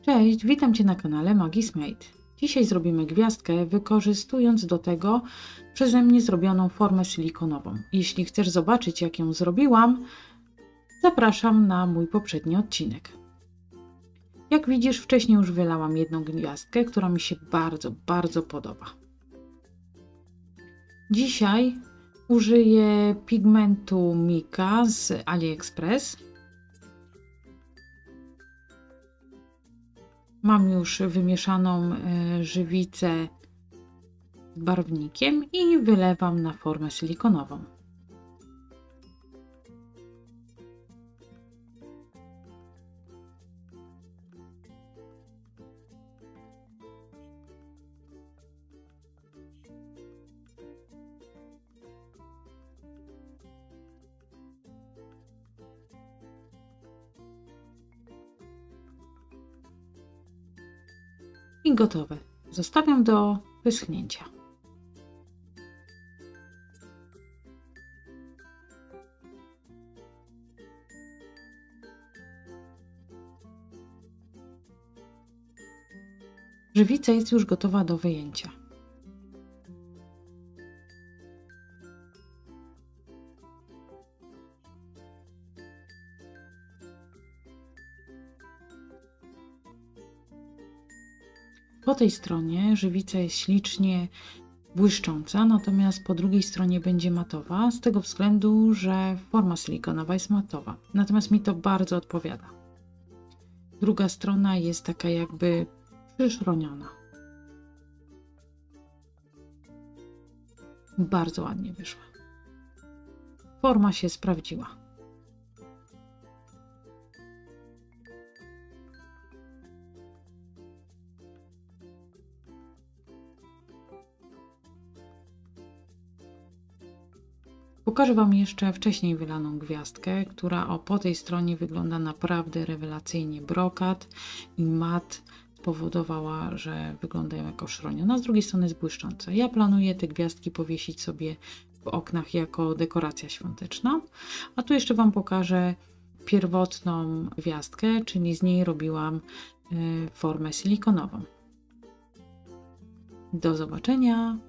Cześć, witam Cię na kanale Magis Made. Dzisiaj zrobimy gwiazdkę, wykorzystując do tego przeze mnie zrobioną formę silikonową. Jeśli chcesz zobaczyć, jak ją zrobiłam, zapraszam na mój poprzedni odcinek. Jak widzisz, wcześniej już wylałam jedną gwiazdkę, która mi się bardzo podoba. Dzisiaj użyję pigmentu Mika z AliExpress. Mam już wymieszaną żywicę z barwnikiem i wylewam na formę silikonową. I gotowe. Zostawiam do wyschnięcia. Żywica jest już gotowa do wyjęcia. Po tej stronie żywica jest ślicznie błyszcząca, natomiast po drugiej stronie będzie matowa, z tego względu, że forma silikonowa jest matowa. Natomiast mi to bardzo odpowiada. Druga strona jest taka jakby przyszroniona. Bardzo ładnie wyszła. Forma się sprawdziła. Pokażę Wam jeszcze wcześniej wylaną gwiazdkę, która po tej stronie wygląda naprawdę rewelacyjnie. Brokat i mat spowodowała, że wyglądają jako szroniona. Z drugiej strony jest błyszcząca. Ja planuję te gwiazdki powiesić sobie w oknach jako dekoracja świąteczna. A tu jeszcze Wam pokażę pierwotną gwiazdkę, czyli z niej robiłam formę silikonową. Do zobaczenia!